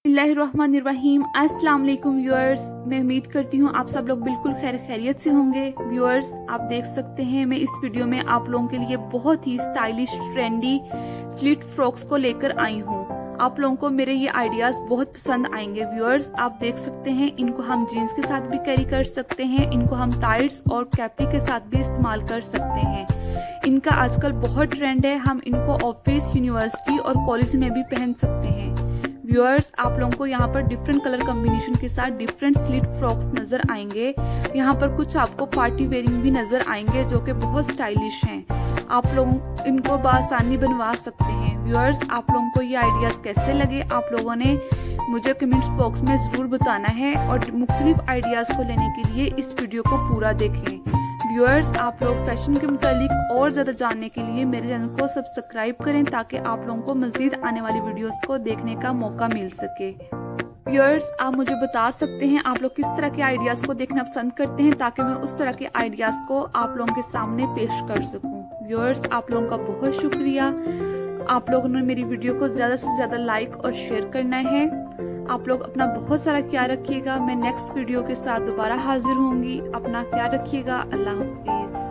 बिस्मिल्लाहिर्रहमानिर्रहीम। अस्सलाम वालेकुम व्यूअर्स, मैं उम्मीद करती हूँ आप सब लोग बिल्कुल खैरियत से होंगे। व्यूअर्स, आप देख सकते हैं मैं इस वीडियो में आप लोगों के लिए बहुत ही स्टाइलिश ट्रेंडी स्लिट फ्रॉक्स को लेकर आई हूँ। आप लोगों को मेरे ये आइडियाज बहुत पसंद आएंगे। व्यूअर्स, आप देख सकते हैं इनको हम जीन्स के साथ भी कैरी कर सकते हैं, इनको हम टाइट्स और कैपरी के साथ भी इस्तेमाल कर सकते हैं। इनका आजकल बहुत ट्रेंड है, हम इनको ऑफिस, यूनिवर्सिटी और कॉलेज में भी पहन सकते हैं। व्यूअर्स, आप लोगों को यहाँ पर डिफरेंट कलर कॉम्बिनेशन के साथ डिफरेंट स्लिट फ्रॉक्स नजर आएंगे। यहाँ पर कुछ आपको पार्टी वेयरिंग भी नजर आएंगे जो कि बहुत स्टाइलिश हैं। आप लोग इनको बआसानी बनवा सकते हैं। व्यूअर्स, आप लोगों को ये आइडियाज कैसे लगे आप लोगों ने मुझे कमेंट्स बॉक्स में जरूर बताना है और मुख्तलिफ आइडियाज को लेने के लिए इस वीडियो को पूरा देखें। व्यूअर्स, आप लोग फैशन के मुतालिक और ज्यादा जानने के लिए मेरे चैनल को सब्सक्राइब करें ताकि आप लोगों को मजीद आने वाली वीडियोस को देखने का मौका मिल सके। व्यूअर्स, आप मुझे बता सकते हैं आप लोग किस तरह के आइडियाज को देखना पसंद करते हैं ताकि मैं उस तरह के आइडियाज को आप लोगों के सामने पेश कर सकूं। व्यूअर्स, आप लोगों का बहुत शुक्रिया। आप लोगों ने मेरी वीडियो को ज्यादा से ज्यादा लाइक और शेयर करना है। आप लोग अपना बहुत सारा ख्याल रखिएगा। मैं नेक्स्ट वीडियो के साथ दोबारा हाजिर होंगी। अपना ख्याल रखिएगा। अल्लाह हाफिज।